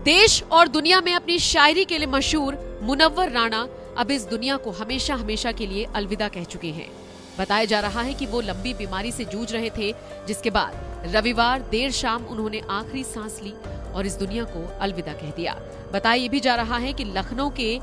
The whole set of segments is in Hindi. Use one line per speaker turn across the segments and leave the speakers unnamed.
देश और दुनिया में अपनी शायरी के लिए मशहूर मुनव्वर राणा अब इस दुनिया को हमेशा हमेशा के लिए अलविदा कह चुके हैं। बताया जा रहा है कि वो लंबी बीमारी से जूझ रहे थे, जिसके बाद रविवार देर शाम उन्होंने आखिरी सांस ली और इस दुनिया को अलविदा कह दिया। बताया ये भी जा रहा है कि लखनऊ के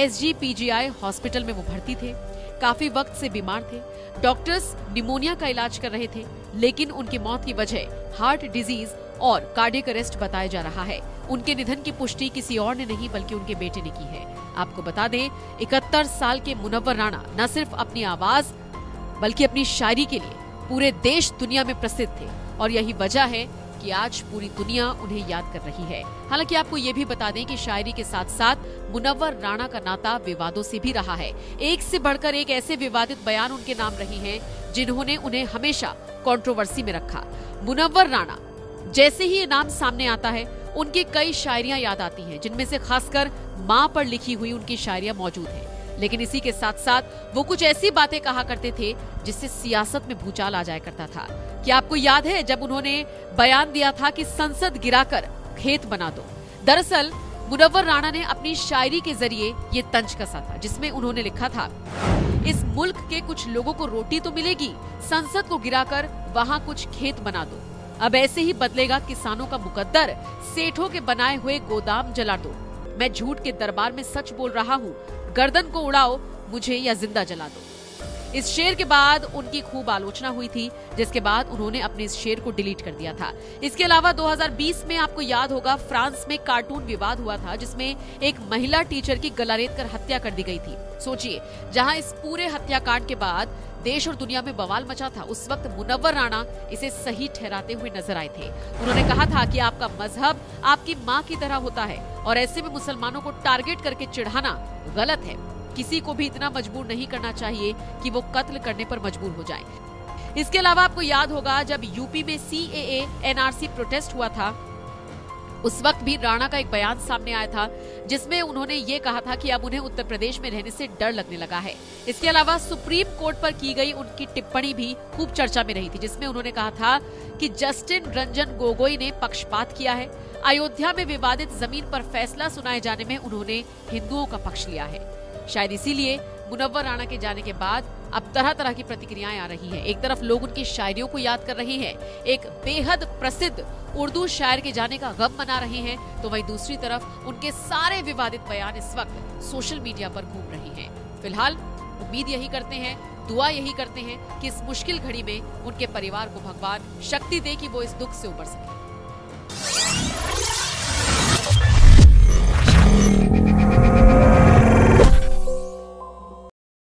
SGPGI हॉस्पिटल में वो भर्ती थे। काफी वक्त से बीमार थे। डॉक्टर्स निमोनिया का इलाज कर रहे थे, लेकिन उनकी मौत की वजह हार्ट डिजीज और कार्डियक अरेस्ट बताया जा रहा है। उनके निधन की पुष्टि किसी और ने नहीं बल्कि उनके बेटे ने की है। आपको बता दें, 71 साल के मुनव्वर राणा न सिर्फ अपनी आवाज बल्कि अपनी शायरी के लिए पूरे देश दुनिया में प्रसिद्ध थे और यही वजह है कि आज पूरी दुनिया उन्हें याद कर रही है। हालांकि आपको ये भी बता दें कि शायरी के साथ साथ मुनव्वर राणा का नाता विवादों से भी रहा है। एक से बढ़कर एक ऐसे विवादित बयान उनके नाम रहे हैं जिन्होंने उन्हें हमेशा कंट्रोवर्सी में रखा। मुनव्वर राणा जैसे ही ये नाम सामने आता है, उनकी कई शायरियां याद आती हैं, जिनमें से खासकर माँ पर लिखी हुई उनकी शायरियां मौजूद हैं। लेकिन इसी के साथ साथ वो कुछ ऐसी बातें कहा करते थे जिससे सियासत में भूचाल आ जाया करता था। क्या आपको याद है जब उन्होंने बयान दिया था कि संसद गिराकर खेत बना दो? दरअसल मुनव्वर राणा ने अपनी शायरी के जरिए ये तंज कसा था, जिसमें उन्होंने लिखा था, इस मुल्क के कुछ लोगों को रोटी तो मिलेगी, संसद को गिराकर वहाँ कुछ खेत बना दो। अब ऐसे ही बदलेगा किसानों का मुकद्दर, सेठों के बनाए हुए गोदाम जला दो। मैं झूठ के दरबार में सच बोल रहा हूँ, गर्दन को उड़ाओ मुझे या जिंदा जला दो। इस शेर के बाद उनकी खूब आलोचना हुई थी, जिसके बाद उन्होंने अपने इस शेर को डिलीट कर दिया था। इसके अलावा 2020 में आपको याद होगा, फ्रांस में कार्टून विवाद हुआ था, जिसमें एक महिला टीचर की गला रेत कर हत्या कर दी गई थी। सोचिए, जहां इस पूरे हत्याकांड के बाद देश और दुनिया में बवाल मचा था, उस वक्त मुनव्वर राणा इसे सही ठहराते हुए नजर आए थे। उन्होंने कहा था कि आपका मजहब आपकी माँ की तरह होता है और ऐसे में मुसलमानों को टारगेट करके चिढ़ाना गलत है। किसी को भी इतना मजबूर नहीं करना चाहिए कि वो कत्ल करने पर मजबूर हो जाए। इसके अलावा आपको याद होगा, जब यूपी में CAA NRC प्रोटेस्ट हुआ था, उस वक्त भी राणा का एक बयान सामने आया था, जिसमें उन्होंने ये कहा था कि अब उन्हें उत्तर प्रदेश में रहने से डर लगने लगा है। इसके अलावा सुप्रीम कोर्ट पर की गई उनकी टिप्पणी भी खूब चर्चा में रही थी, जिसमें उन्होंने कहा था कि जस्टिन रंजन गोगोई ने पक्षपात किया है। अयोध्या में विवादित जमीन पर फैसला सुनाए जाने में उन्होंने हिंदुओं का पक्ष लिया है। शायद इसीलिए मुनव्वर राणा के जाने के बाद अब तरह तरह की प्रतिक्रियाएं आ रही हैं। एक तरफ लोग उनकी शायरियों को याद कर रहे हैं, एक बेहद प्रसिद्ध उर्दू शायर के जाने का गम मना रहे हैं, तो वहीं दूसरी तरफ उनके सारे विवादित बयान इस वक्त सोशल मीडिया पर घूम रहे हैं। फिलहाल उम्मीद यही करते हैं, दुआ यही करते हैं कि इस मुश्किल घड़ी में उनके परिवार को भगवान शक्ति दे कि वो इस दुख से उबर सके।